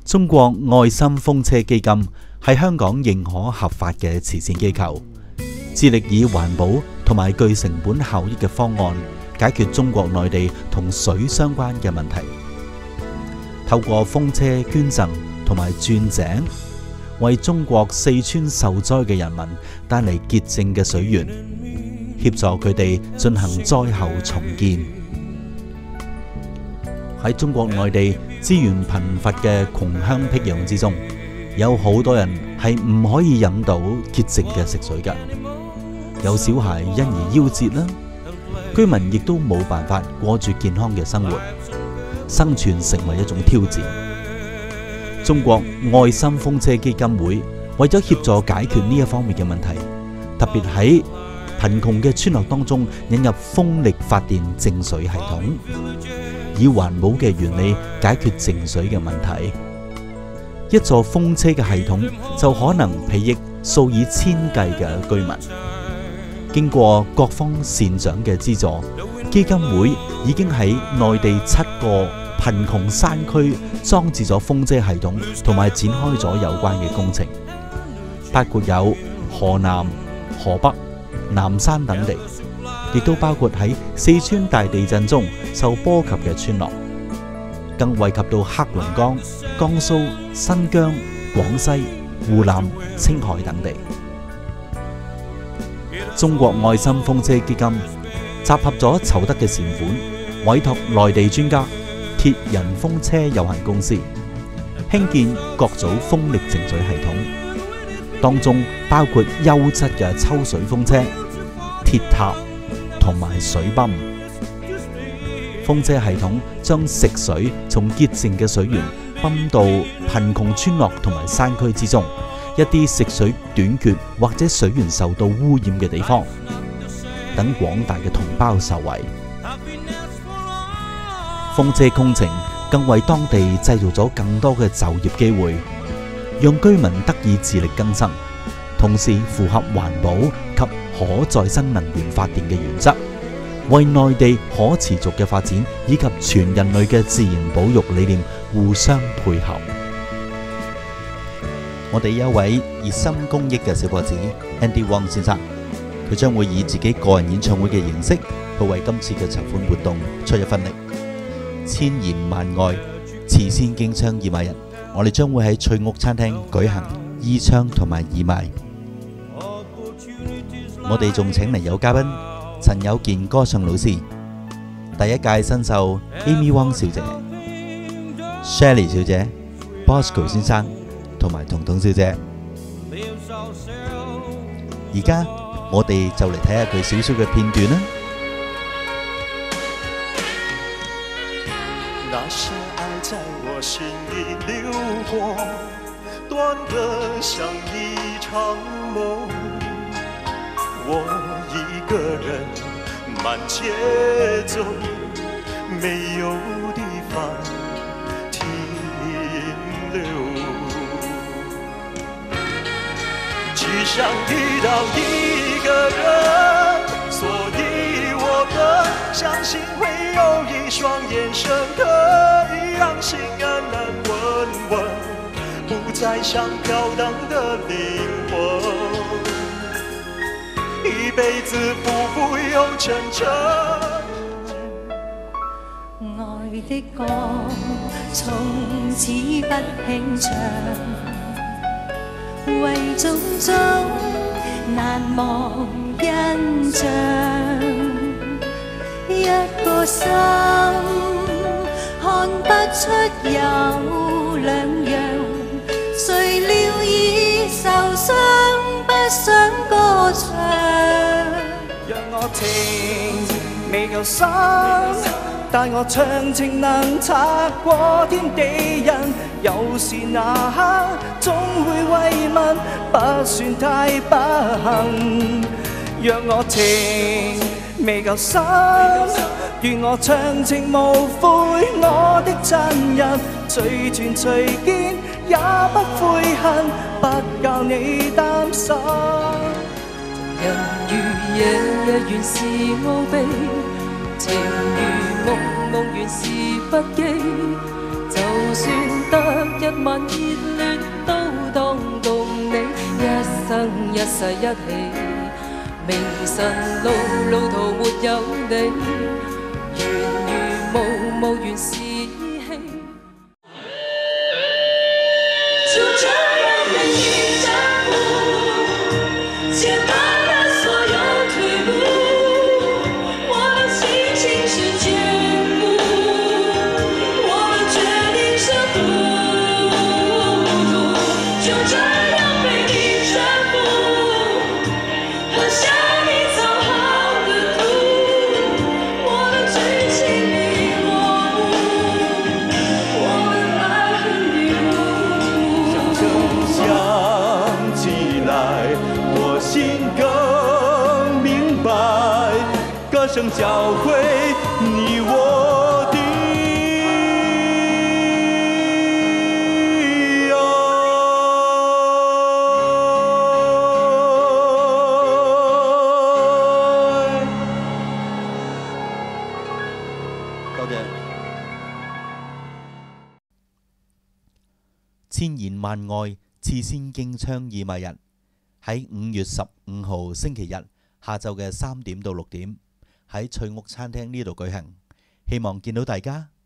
中國愛心風車基金係香港認可合法嘅慈善機構，致力以環保同埋具成本效益嘅方案解決中國內地同水相關嘅問題。透過風車捐贈同埋鑽井，為中國四川受災嘅人民帶嚟潔淨嘅水源，協助佢哋進行災後重建。喺中國內地資源貧乏嘅窮鄉僻壤之中，有好多人係唔可以飲到潔淨嘅食水㗎，有小孩因而夭折啦，居民亦都冇辦法過住健康嘅生活，生存成為一種挑戰。中國愛心風車基金會為咗協助解決呢一方面嘅問題，特別喺貧窮嘅村落當中引入風力發電淨水系統，以環保嘅原理解決淨水嘅問題。一座風車嘅系統就可能裨益數以千計嘅居民。經過各方善長嘅資助，基金會已經喺內地7個貧窮山區裝置咗風車系統，同埋展開咗有關嘅工程，包括有河南、河北、南山等地，亦都包括喺四川大地震中受波及嘅村落，更惠及到黑龍江、江蘇、新疆、廣西、湖南、青海等地。中國愛心風車基金集合咗籌得嘅善款，委託內地專家鐵人風車有限公司興建各組風力淨水系統，當中包括優質嘅抽水風車、鐵塔同埋水泵。風車系統將食水從潔淨嘅水源泵到貧窮村落同埋山區之中，一啲食水短缺或者水源受到污染嘅地方，等廣大嘅同胞受惠。風車工程更為當地製造咗更多嘅就業機會，讓居民得以自力更生，同時符合環保及可再生能源發電嘅原則，為內地可持續嘅發展以及全人類嘅自然保育理念互相配合。我哋有一位熱心公益嘅小伙子 Andy Wong 先生，佢將會以自己個人演唱會嘅形式去為今次嘅籌款活動出一分力。千言萬愛慈善競唱義賣日，我哋將會喺翠屋餐廳舉行義唱同埋義賣。我哋仲請嚟有嘉賓陳友健歌唱老師、第一屆新秀 Amy Wong 小姐、Shelly 小姐、Bosco 先生同埋彤彤小姐。而家我哋就嚟睇下佢少少嘅片段啦。 那些愛在我心裡流過，短得像一場夢。我一個人慢節奏，沒有地方停留。只想遇到一個人，所以我更相信會有一雙眼神可以讓心安安穩穩，不再像飄蕩的靈魂，一輩子浮浮又沉沉。 愛的歌從此不輕唱，為種種難忘印象，一個心看不出有兩樣，誰料已受傷，不想歌唱。 讓我情未夠深，但我長情能拆過天地人，有時那刻總會慰問，不算太不幸。讓我情未夠深，願我長情無悔，我的真人隨傳隨見也不悔恨，不教你擔心。 人如夜，夜原是奧秘，情如夢，夢原是不羈。就算得一晚熱烈都當共你一生一世一起。明晨路途沒有你，緣如無緣是意氣。就這樣被你征服，切斷了所有退路。我們心情是眷顧，我們決定生活，就這樣被你征服，喝下你走好的毒，我們最親密落幕，我們愛恨與糊塗。 想起來，我心更明白，歌聲教會你我的愛。多謝。 千言萬愛次先經倡義賣日喺5月15號星期日下晝嘅3點到6點喺翠屋餐廳呢度舉行，希望見到大家。